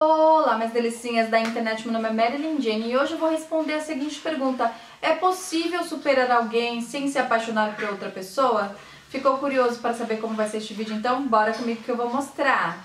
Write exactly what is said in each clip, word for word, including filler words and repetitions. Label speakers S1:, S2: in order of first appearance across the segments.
S1: Olá, minhas delicinhas da internet, meu nome é Marilyn Jane e hoje eu vou responder a seguinte pergunta: é possível superar alguém sem se apaixonar por outra pessoa? Ficou curioso para saber como vai ser este vídeo? Então bora comigo que eu vou mostrar!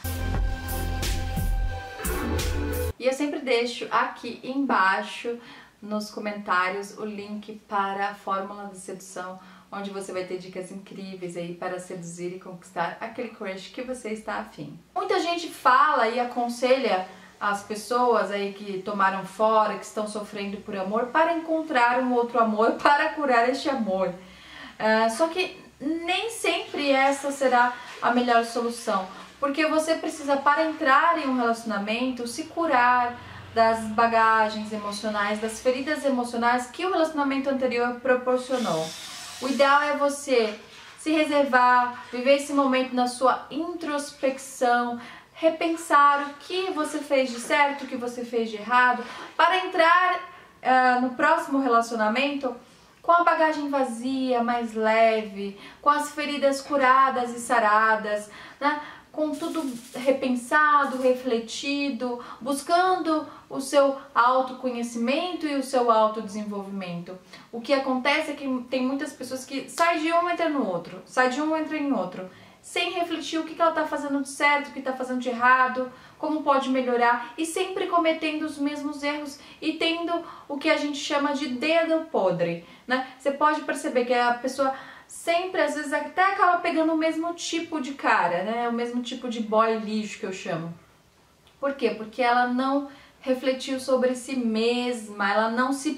S1: E eu sempre deixo aqui embaixo nos comentários o link para a Fórmula da Sedução, onde você vai ter dicas incríveis aí para seduzir e conquistar aquele crush que você está afim. Muita gente fala e aconselha as pessoas aí que tomaram fora, que estão sofrendo por amor, para encontrar um outro amor, para curar este amor. Uh, só que nem sempre essa será a melhor solução, porque você precisa, para entrar em um relacionamento, se curar das bagagens emocionais, das feridas emocionais que o relacionamento anterior proporcionou. O ideal é você se reservar, viver esse momento na sua introspecção, repensar o que você fez de certo, o que você fez de errado, para entrar uh, no próximo relacionamento com a bagagem vazia, mais leve, com as feridas curadas e saradas, né? Com tudo repensado, refletido, buscando o seu autoconhecimento e o seu autodesenvolvimento. O que acontece é que tem muitas pessoas que saem de um e entram no outro, sai de um e entra em outro, sem refletir o que ela está fazendo de certo, o que está fazendo de errado, como pode melhorar, e sempre cometendo os mesmos erros e tendo o que a gente chama de dedo podre, né? Você pode perceber que a pessoa sempre, às vezes, até acaba pegando o mesmo tipo de cara, né? O mesmo tipo de boy lixo que eu chamo. Por quê? Porque ela não refletiu sobre si mesma, ela não se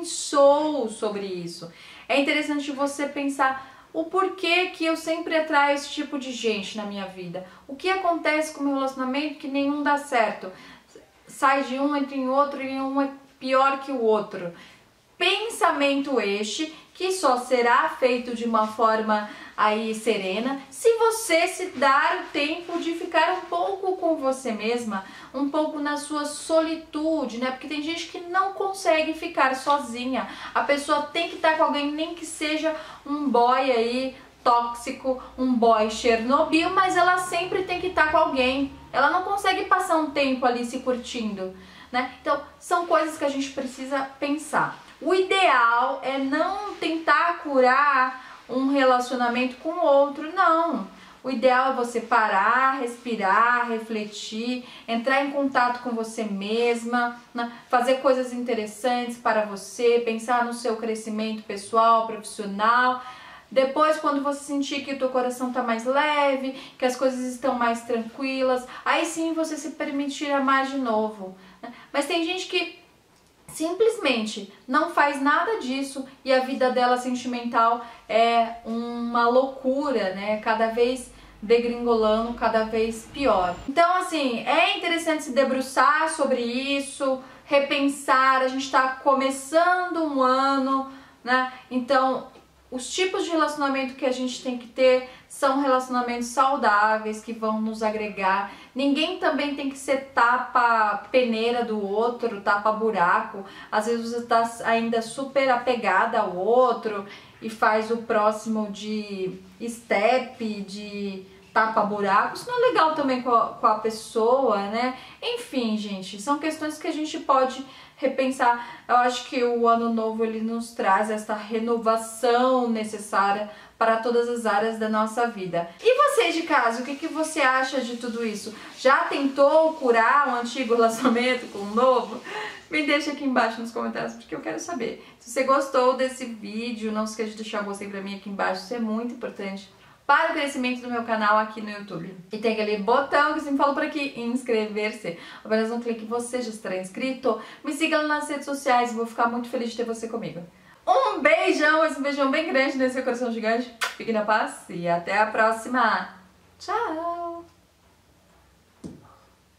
S1: pensou sobre isso. É interessante você pensar o porquê que eu sempre atraio esse tipo de gente na minha vida. O que acontece com o meu relacionamento que nenhum dá certo? Sai de um, entra em outro e um é pior que o outro. Pensamento este que só será feito de uma forma aí serena se você se dar o tempo de ficar um pouco com você mesma, um pouco na sua solitude, né? Porque tem gente que não consegue ficar sozinha. A pessoa tem que estar com alguém, nem que seja um boy aí tóxico, um boy Chernobyl, mas ela sempre tem que estar com alguém. Ela não consegue passar um tempo ali se curtindo, né? Então, são coisas que a gente precisa pensar. O ideal é não tentar curar um relacionamento com outro, não. O ideal é você parar, respirar, refletir, entrar em contato com você mesma, né? Fazer coisas interessantes para você, pensar no seu crescimento pessoal, profissional. Depois, quando você sentir que o teu coração está mais leve, que as coisas estão mais tranquilas, aí sim você se permitir amar de novo, né? Mas tem gente que simplesmente não faz nada disso e a vida dela sentimental é uma loucura, né? Cada vez degringolando, cada vez pior. Então, assim, é interessante se debruçar sobre isso, repensar. A gente está começando um ano, né? Então, os tipos de relacionamento que a gente tem que ter são relacionamentos saudáveis, que vão nos agregar. Ninguém também tem que ser tapa-peneira do outro, tapa-buraco. Às vezes você está ainda super apegada ao outro e faz o próximo de step, de tapa-buraco. Isso não é legal também com a, com a pessoa, né? Enfim, gente, são questões que a gente pode repensar. Eu acho que o ano novo ele nos traz essa renovação necessária para todas as áreas da nossa vida. E você de casa, o que, que você acha de tudo isso? Já tentou curar um antigo relacionamento com um novo? Me deixa aqui embaixo nos comentários porque eu quero saber. Se você gostou desse vídeo, não se esqueça de deixar o gostei pra mim aqui embaixo, isso é muito importante para o crescimento do meu canal aqui no YouTube. E tem aquele botão que sempre falo por aqui, inscrever-se. Apenas um clique você já estará inscrito. Me siga lá nas redes sociais, vou ficar muito feliz de ter você comigo. Um beijão, esse beijão bem grande nesse coração gigante. Fique na paz e até a próxima. Tchau!